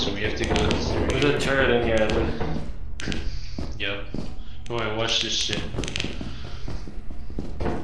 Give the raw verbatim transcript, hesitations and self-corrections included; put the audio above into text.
so we have to go through. There's a turret in here, I think. Yep. Oh, I watch this shit.